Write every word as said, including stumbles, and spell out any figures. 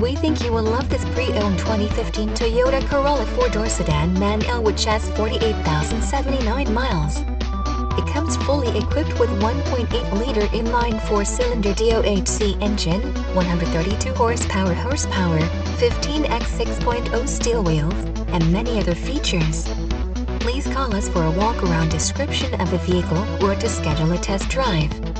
We think you will love this pre-owned twenty fifteen Toyota Corolla four-door sedan manual which has forty-eight thousand seventy-nine miles. It comes fully equipped with one point eight liter inline four-cylinder D O H C engine, one hundred thirty-two horsepower horsepower, fifteen by six point oh steel wheels, and many other features. Please call us for a walk-around description of the vehicle or to schedule a test drive.